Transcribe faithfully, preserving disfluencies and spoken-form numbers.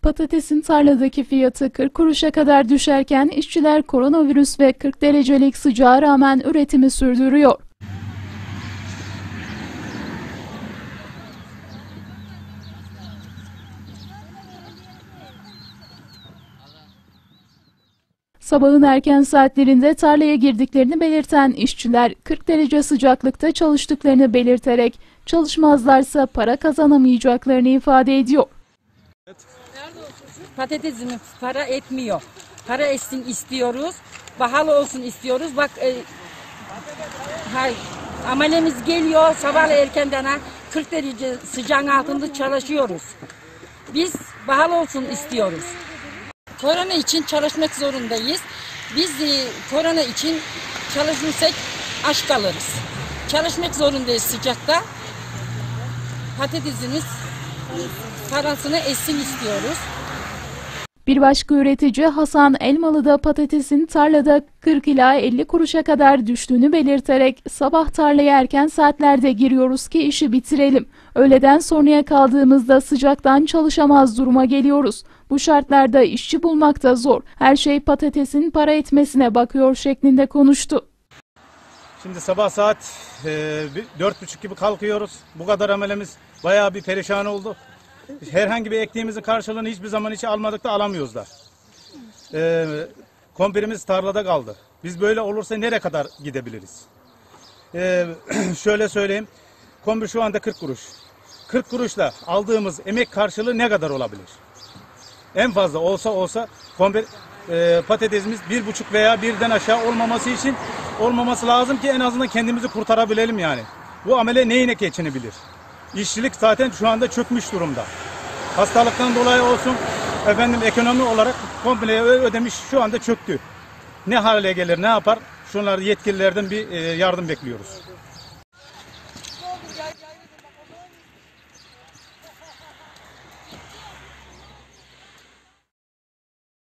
Patatesin tarladaki fiyatı kırk kuruşa kadar düşerken işçiler koronavirüs ve kırk derecelik sıcağa rağmen üretimi sürdürüyor. Sabahın erken saatlerinde tarlaya girdiklerini belirten işçiler kırk derece sıcaklıkta çalıştıklarını belirterek çalışmazlarsa para kazanamayacaklarını ifade ediyor. Patatesimiz para etmiyor. Para etsin istiyoruz. Pahalı olsun istiyoruz. Bak e, hay, amelemiz geliyor. Sabah erkenden kırk derece sıcağın altında çalışıyoruz. Biz pahalı olsun istiyoruz. Korona için çalışmak zorundayız. Biz e, korona için çalışırsak aç kalırız. Çalışmak zorundayız sıcakta. Patatesimiz parasını etsin istiyoruz. Bir başka üretici Hasan Elmalı'da patatesin tarlada kırk ila elli kuruşa kadar düştüğünü belirterek sabah tarlaya erken saatlerde giriyoruz ki işi bitirelim. Öğleden sonraya kaldığımızda sıcaktan çalışamaz duruma geliyoruz. Bu şartlarda işçi bulmak da zor. Her şey patatesin para etmesine bakıyor şeklinde konuştu. Şimdi sabah saat e, dört buçuk gibi kalkıyoruz. Bu kadar amelemiz bayağı bir perişan oldu. Herhangi bir ektiğimizin karşılığını hiçbir zaman hiç almadık da alamıyoruz da. Ee, Komprimiz tarlada kaldı. Biz böyle olursa nereye kadar gidebiliriz? Ee, şöyle söyleyeyim. Kombi şu anda kırk kuruş. kırk kuruşla aldığımız emek karşılığı ne kadar olabilir? En fazla olsa olsa kombi, e, patatesimiz bir buçuk veya birden aşağı olmaması için olmaması lazım ki en azından kendimizi kurtarabilelim yani. Bu amele neyine geçinebilir? İşçilik zaten şu anda çökmüş durumda. Hastalıktan dolayı olsun, efendim ekonomi olarak komple ödemiş şu anda çöktü. Ne hale gelir, ne yapar? Şunları yetkililerden bir yardım bekliyoruz.